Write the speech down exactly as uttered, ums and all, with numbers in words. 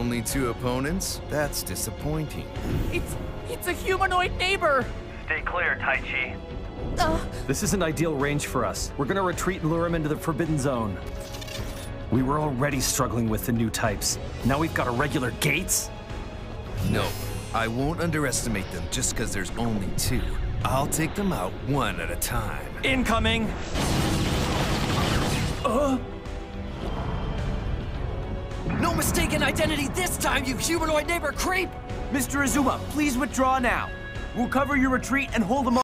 Only two opponents? That's disappointing. It's... it's a humanoid neighbor! Stay clear, Taichi. Uh, This isn't ideal range for us. We're gonna retreat and lure him into the Forbidden Zone. We were already struggling with the new types. Now we've got irregular gates? No, I won't underestimate them just because there's only two. I'll take them out one at a time. Incoming! Uh? No mistaken identity this time, you humanoid neighbor creep! Mister Azuma, please withdraw now. We'll cover your retreat and hold them off.